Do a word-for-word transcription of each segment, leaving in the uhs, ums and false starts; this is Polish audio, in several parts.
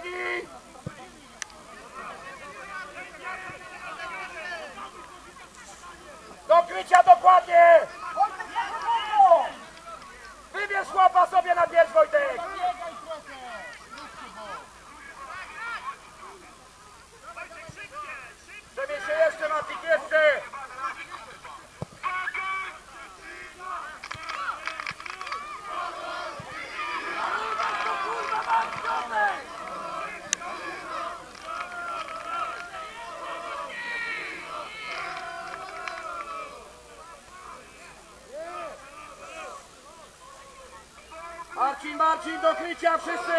biegnij! Do krycia dokładnie! Wybierz chłopa sobie na pierś, Wojtek! Przebierz się jeszcze, Matik, jeszcze! Marcin, Marcin, do krycia wszyscy!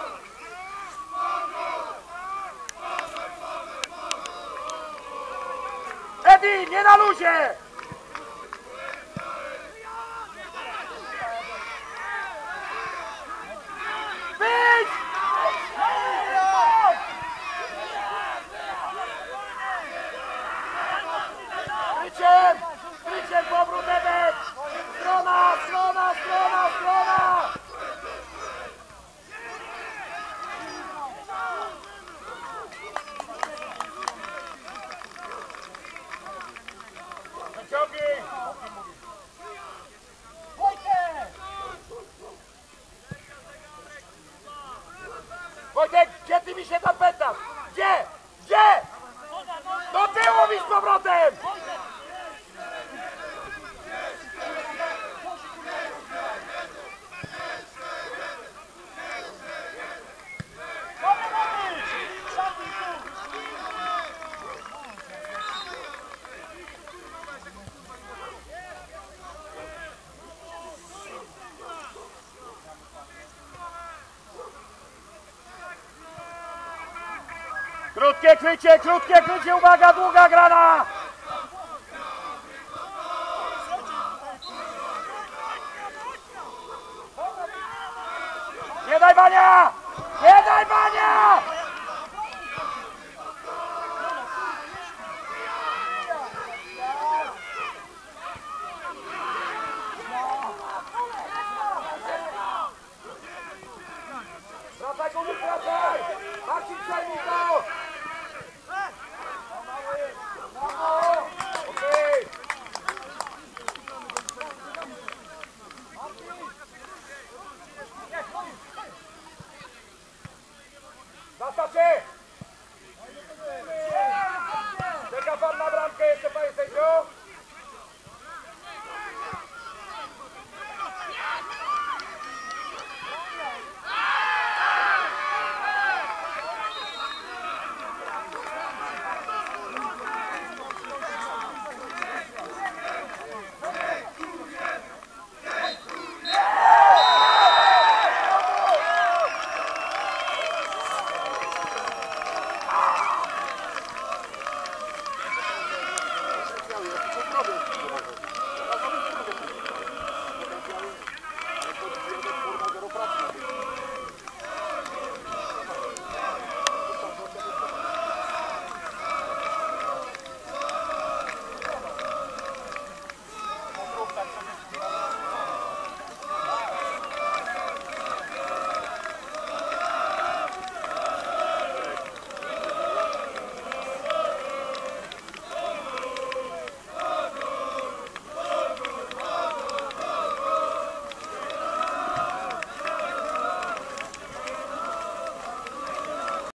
Edi, nie na luzie! Wyjdź! Kryciem! Kryciem, powrót, Edek! Strona, strona, strona, strona! Wyciągnij! Wojtek, gdzie ty mi się tam pętasz? Gdzie? Gdzie? Do tyłu mi z powrotem! Krótkie krycie, krótkie krycie, uwaga, długa grana! Nie daj Bania! Nie daj Bania!